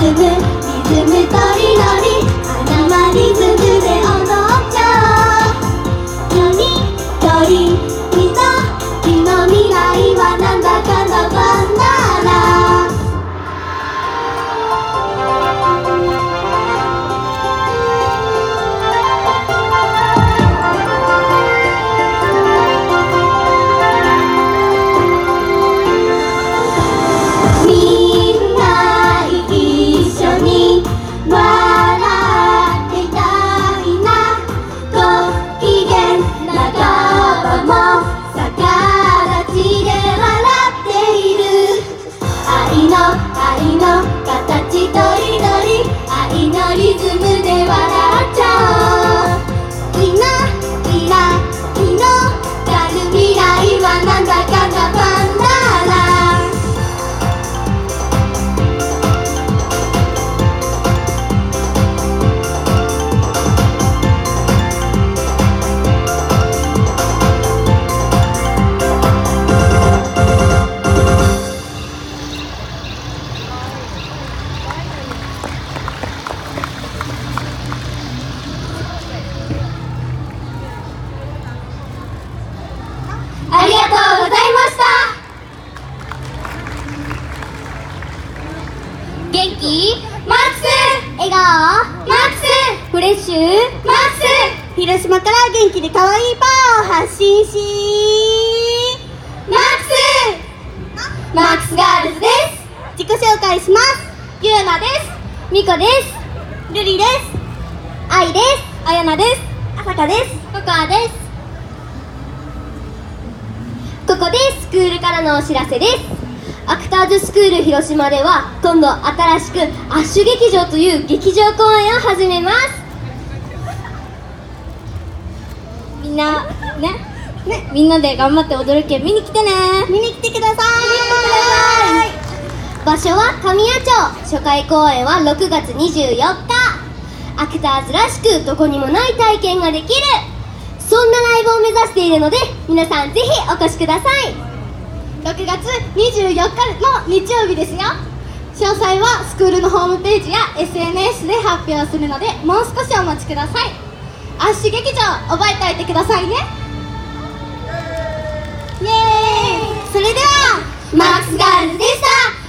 ズムとりどり花はリズムで踊っちゃおう。よりどり緑の未来はなんだかのバナナ。みんな一緒に笑っていたいな。ご機嫌な顔も逆立ちで笑っている。愛の形とりどり愛のリズムで笑っちゃおう。キラ広がる未来はなんだかなバナナ。ありがとうございました。元気マックス、笑顔マックス、フレッシュマックス、広島から元気で可愛いパワーを発信しマックスガールズです。自己紹介します。ゆうなです。みこです。るりです。あいです。あやなです。あさかです。ここあです。ここでスクールからのお知らせです。アクターズスクール広島では今度新しくアッシュ劇場という劇場公演を始めます。みんなみんなで頑張って踊るけん見に来てね。見に来てください。場所は神谷町。初回公演は6月24日。アクターズらしくどこにもない体験ができる、そんなライブを目指しているので皆さんぜひお越しください。6月24日の日曜日ですよ。詳細はスクールのホームページや SNS で発表するのでもう少しお待ちください。アッシュ劇場覚えておいてくださいね。イエーイ。それではマックスガールズでした。